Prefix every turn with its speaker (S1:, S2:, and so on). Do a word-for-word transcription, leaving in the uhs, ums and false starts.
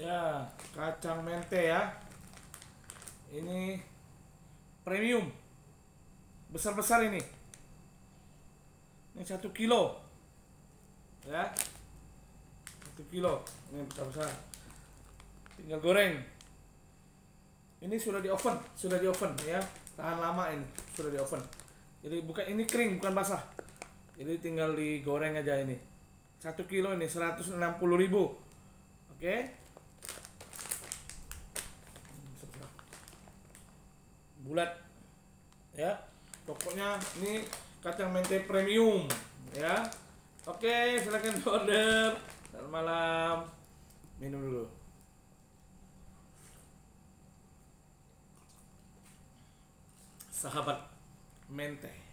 S1: Ya, kacang mente ya. Ini premium. Besar-besar ini. Ini satu kilo. Ya. Satu kilo. Ini besar-besar. Tinggal goreng. Ini sudah di oven, sudah di oven ya. Tahan lama ini, sudah di oven. Jadi bukan ini kering, bukan basah. Jadi tinggal digoreng aja ini. Satu kilo ini seratus enam puluh ribu. Oke. Bulat ya, pokoknya ini kacang mente premium ya. Oke, silakan order. Selamat malam. Minum dulu. Sahabat mente.